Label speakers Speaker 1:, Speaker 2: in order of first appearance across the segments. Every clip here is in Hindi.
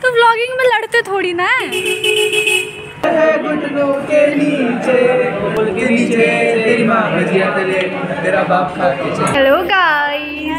Speaker 1: तो व्लॉगिंग में लड़ते थोड़ी ना है।
Speaker 2: घुटनों के नीचे तेरी माँ भजिया तले तेरा बाप खा के चले।
Speaker 1: Hello guys.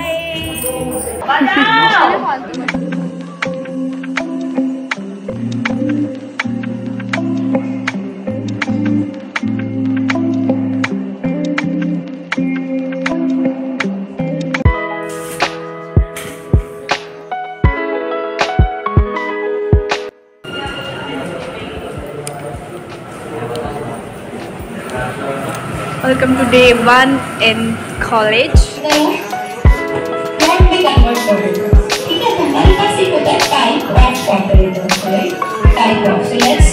Speaker 1: Welcome to day 1 in college.
Speaker 3: Don't be comfortable. ठीक है, हमारे पास एक होता है type of operator, right? Type of, so let's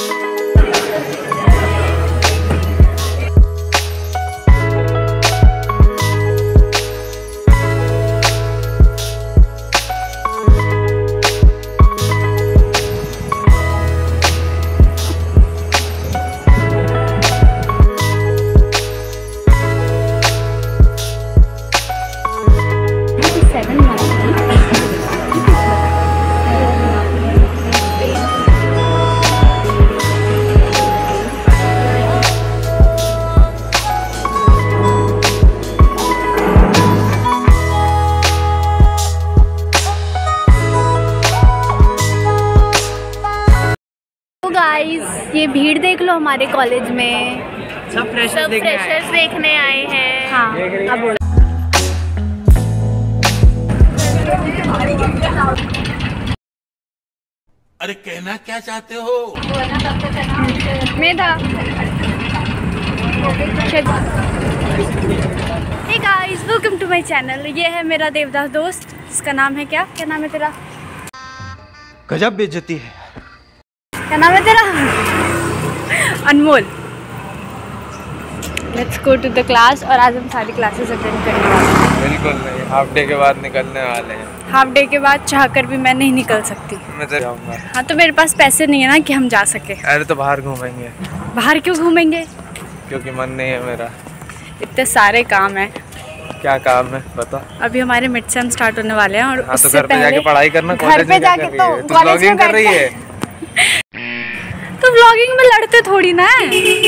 Speaker 1: guys, ये भीड़ देख लो हमारे कॉलेज में।
Speaker 2: सब फ्रेशर्स
Speaker 1: देखने आए हैं। हाँ, अब बोलो।
Speaker 4: अरे कहना क्या चाहते हो?
Speaker 1: Medha. Hey guys, welcome to my channel. ये है मेरा देवदास दोस्त। इसका नाम है क्या नाम है तेरा?
Speaker 2: गजब बेइज्जती है।
Speaker 1: क्या नाम है तेरा? Anmol. Let's go to the class. और आज हम सारी क्लासेस अटेंड करने वाले हैं।
Speaker 2: बिल्कुल नहीं, हाफ डे के बाद निकलने वाले हैं।
Speaker 1: हाफ डे के बाद चाहकर भी मैं नहीं निकल सकती।
Speaker 2: मैं तो जाऊंगा।
Speaker 1: हाँ, तो मेरे पास पैसे नहीं है ना कि हम जा सके।
Speaker 2: अरे तो बाहर घूमेंगे।
Speaker 1: बाहर क्यों घूमेंगे?
Speaker 2: क्योंकि मन नहीं है मेरा।
Speaker 1: इतने सारे काम है।
Speaker 2: क्या काम है बता?
Speaker 1: अभी हमारे मिड सेम स्टार्ट होने वाले हैं और
Speaker 2: हाँ, तो
Speaker 1: उससे
Speaker 2: घर पे जाके पढ़ाई करना।
Speaker 1: घर पे जाके तो
Speaker 2: कॉलेज में कर रही है।
Speaker 1: तो व्लॉगिंग में लड़ते थोड़ी ना है।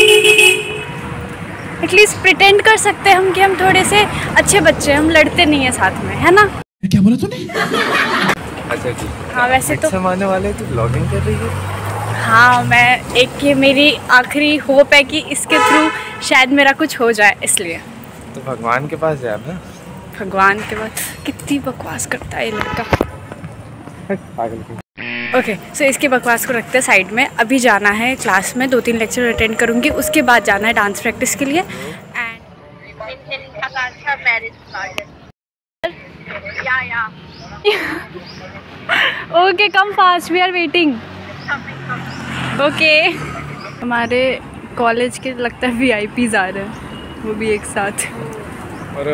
Speaker 1: एटलीस्ट प्रिटेंड कर सकते हैं हम कि हम थोड़े से अच्छे बच्चे हैं। हम लड़ते नहीं है साथ में, है ना?
Speaker 4: क्या बोला तूने?
Speaker 2: अच्छा जी।
Speaker 1: हाँ, वैसे तो
Speaker 2: आने वाले तो व्लॉगिंग कर रही है।
Speaker 1: हाँ, मैं एक ये मेरी आखिरी होप है कि इसके थ्रू शायद मेरा कुछ हो जाए, इसलिए।
Speaker 2: तो भगवान के पास जाए ना।
Speaker 1: भगवान के बाद कितनी बकवास करता है ये लड़का।
Speaker 2: पागल।
Speaker 1: ओके, सो इसकी बकवास को रखते हैं साइड में। अभी जाना है क्लास में, 2-3 लेक्चर अटेंड करूँगी। उसके बाद जाना है डांस प्रैक्टिस के लिए। And okay, come fast, we are waiting. Okay, हमारे कॉलेज के लगता है VIPs आ रहे हैं, वो भी एक साथ।
Speaker 2: अरे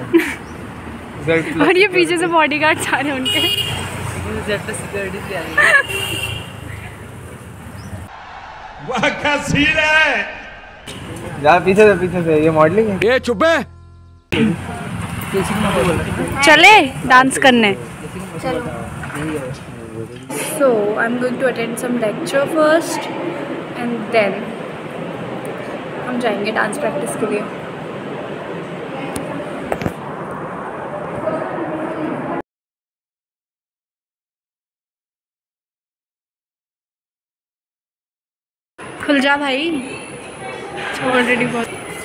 Speaker 1: और ये पीछे से बॉडीगार्ड आ रहे हैं उनके।
Speaker 4: वाह क्या सीन है।
Speaker 2: जा पीछे से ये मॉडलिंग है।
Speaker 4: ये चुप है।
Speaker 1: चले डांस करने। चलो। So I am going to attend some lecture first and then हम जाएंगे डांस प्रैक्टिस के लिए। खुल जा भाई, ऑलरेडी बहुत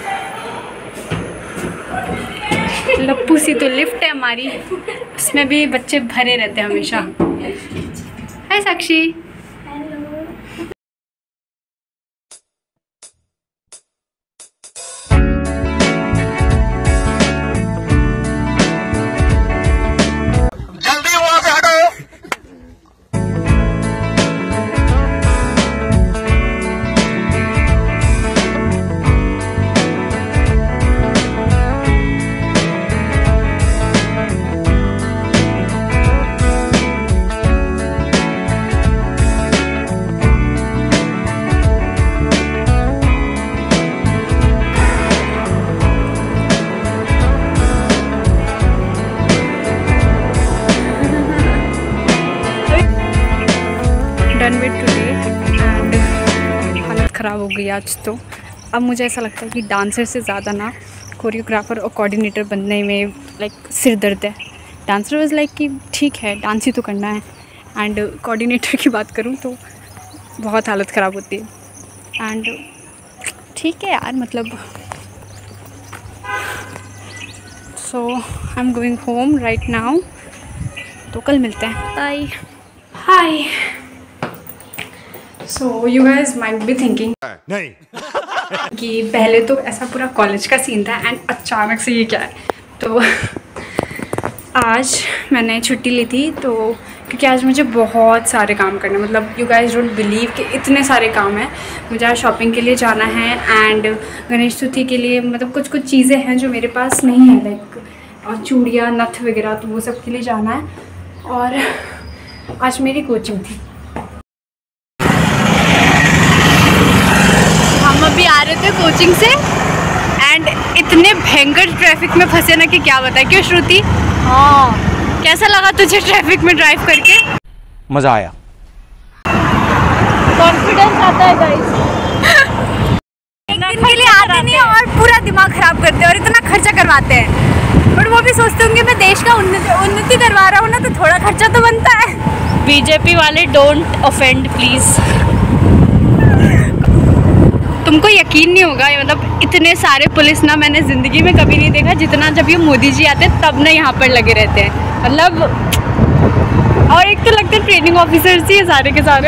Speaker 1: लप्पू सी तो लिफ्ट है हमारी, उसमें भी बच्चे भरे रहते हैं हमेशा। Hi Sakshi. Done with today and हालत ख़राब हो गई आज तो। अब मुझे ऐसा लगता है कि डांसर से ज़्यादा ना कोरियोग्राफर और कोऑर्डिनेटर बनने में लाइक सिर दर्द है। डांसर वाज लाइक कि ठीक है डांस ही तो करना है, एंड कोऑर्डिनेटर की बात करूँ तो बहुत हालत ख़राब होती है। एंड ठीक है यार, मतलब so I am going home right now, तो कल मिलते हैं, bye. Hi, so you guys might be thinking
Speaker 4: नहीं
Speaker 1: कि पहले तो ऐसा पूरा कॉलेज का सीन था एंड अचानक से ये क्या है। तो आज मैंने छुट्टी ली थी, तो क्योंकि आज मुझे बहुत सारे काम करने, मतलब यू गाइज डोंट बिलीव कि इतने सारे काम हैं। मुझे आज शॉपिंग के लिए जाना है एंड गणेश चतुर्थी के लिए मतलब कुछ कुछ चीज़ें हैं जो मेरे पास नहीं है, लाइक चूड़ियाँ नथ वगैरह, तो वो सब के लिए जाना है। और आज मेरी कोचिंग थी। हम अभी आ रहे थे कोचिंग से एंड इतने भयंकर ट्रैफिक में फंसे ना कि क्या बताएं। क्यों श्रुति? हाँ, कैसा लगा तुझे ट्रैफिक में ड्राइव करके?
Speaker 2: मज़ा आया।
Speaker 1: कॉन्फिडेंस आता है गाइस। एक दिन के लिए आते नहीं और पूरा दिमाग खराब करते हैं और इतना खर्चा करवाते हैं, बट वो भी सोचते होंगे मैं देश का उन्नति करवा रहा हूँ ना, तो थोड़ा खर्चा तो बनता है। बीजेपी वाले डोंट ऑफेंड प्लीज। तुमको यकीन नहीं होगा, मतलब इतने सारे पुलिस ना मैंने ज़िंदगी में कभी नहीं देखा जितना जब ये मोदी जी आते हैं तब ना यहाँ पर लगे रहते हैं, मतलब। और एक तो लगते हैं ट्रेनिंग ऑफिसर्स ही सारे के सारे।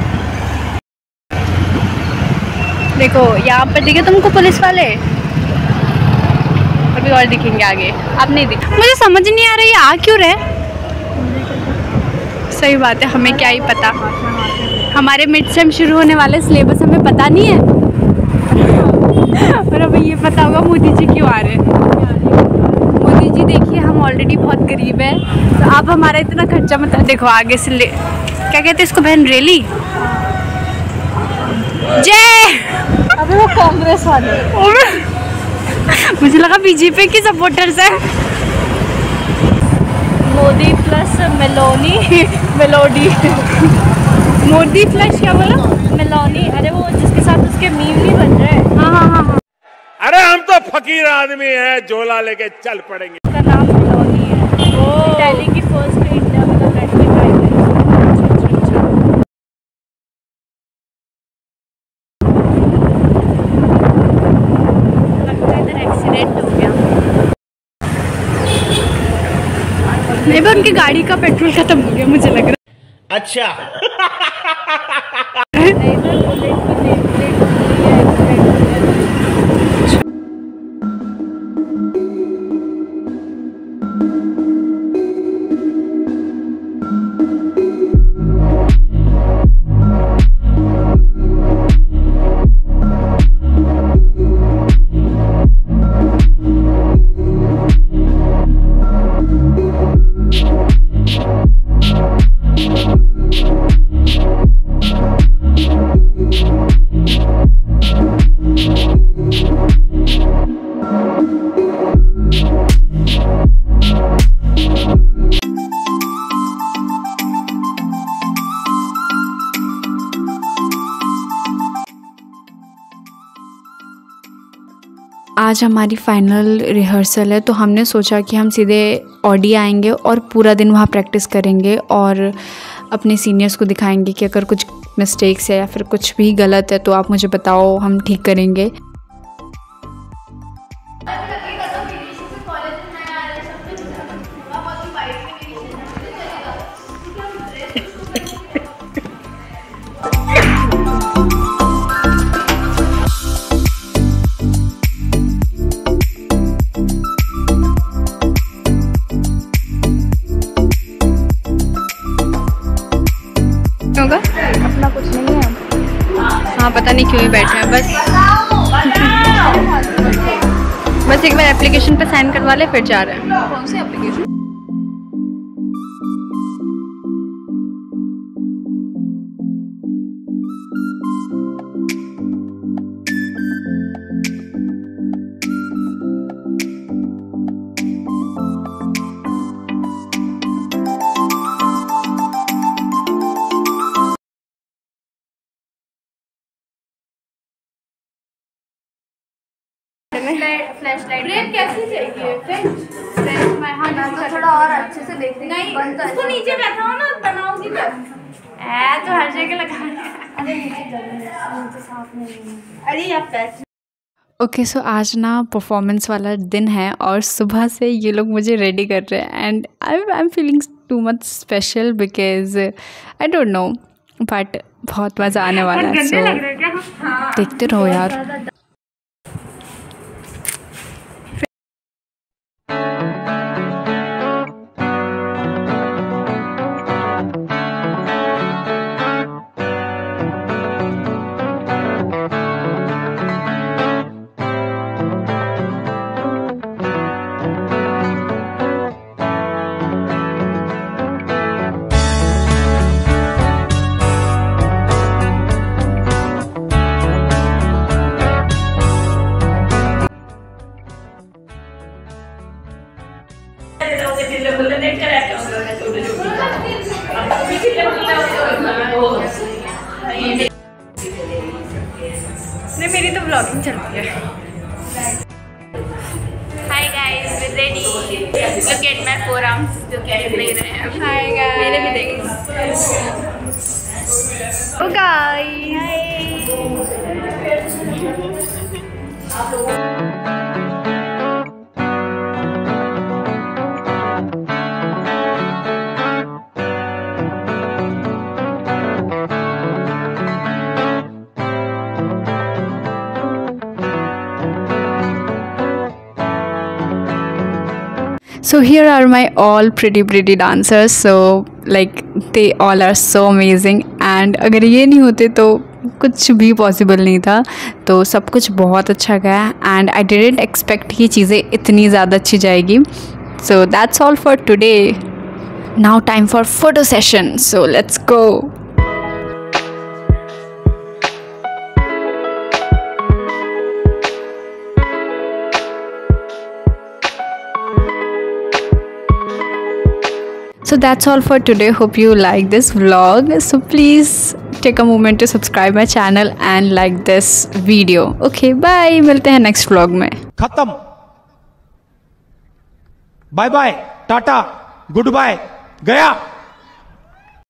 Speaker 1: देखो यहाँ पर दिखे तुमको पुलिस वाले, अभी और दिखेंगे आगे, अब नहीं दिखे। मुझे समझ नहीं आ रहा ये आ क्यों रहे। सही बात है, हमें क्या ही पता, हमारे मिड सेम शुरू होने वाले सिलेबस हमें पता नहीं है। पर अब ये पता होगा मोदी जी क्यों आ रहे हैं। मोदी जी देखिए हम ऑलरेडी बहुत गरीब हैं, तो आप हमारा इतना खर्चा मत। देखो आगे से ले, क्या कहते हैं इसको बहन, रैली जय। अबे वो कांग्रेस वाले, मुझे लगा बीजेपी की सपोर्टर्स है। Modi plus Meloni melody Modi plus क्या बोला? मेलोनी। अरे वो जिसके साथ उसके मीम नहीं बन रहे हैं। हाँ हाँ हाँ हाँ,
Speaker 4: अरे हम तो फकीर आदमी हैं, झोला लेके चल पड़ेंगे।
Speaker 1: उसका नाम मेलोनी है। वो दिल्ली की फर्स्ट इंडिया में लड़की ड्राइवर। लगता है इधर एक्सीडेंट हो गया। नहीं, पर उनकी गाड़ी का पेट्रोल खत्म हो गया मुझे लग रहा है।
Speaker 4: अच्छा
Speaker 1: आज हमारी फाइनल रिहर्सल है, तो हमने सोचा कि हम सीधे ऑडी आएंगे और पूरा दिन वहाँ प्रैक्टिस करेंगे और अपने सीनियर्स को दिखाएंगे कि अगर कुछ मिस्टेक्स है या फिर कुछ भी गलत है तो आप मुझे बताओ, हम ठीक करेंगे। होगा अपना कुछ नहीं है। हाँ पता नहीं क्यों ही बैठे हैं, बस एक बार एप्लीकेशन पे साइन करवा ले फिर जा रहे हैं। कौन सी एप्लीकेशन? ब्रेक कैसे चाहिए फ्रेंच मैं हाँ तो थोड़ा और अच्छे से देख नहीं उसको नीचे बैठाओ ना बनाओगी तो हर जगह लगा अरे नीचे साफ नहीं अरे आप पैच ओके सो आज ना परफॉर्मेंस वाला दिन है और सुबह से ये लोग मुझे रेडी कर रहे हैं and I am feeling too much special because I don't know but बहुत मज़ा आने वाला है सो देखते रहो यार। मेरी तो ब्लॉगिंग चलती है। Hi guys we ready look at my forearms जो कि आप देख रहे हैं। हाय गाइस मेरे भी देखिए। Oh guys So here are my all pretty dancers. So like they all are so amazing and अगर ये नहीं होते तो कुछ भी पॉसिबल नहीं था। तो सब कुछ बहुत अच्छा गया एंड आई डिडंट एक्सपेक्ट कि चीज़ें इतनी ज़्यादा अच्छी जाएगी। So that's all for today. Now time for photo session. So let's go. So that's all for today. Hope you like this vlog. So please take a moment to subscribe my channel and like this video. Okay, bye. मिलते हैं next vlog में।
Speaker 5: खत्म। Bye bye, tata, goodbye, गया।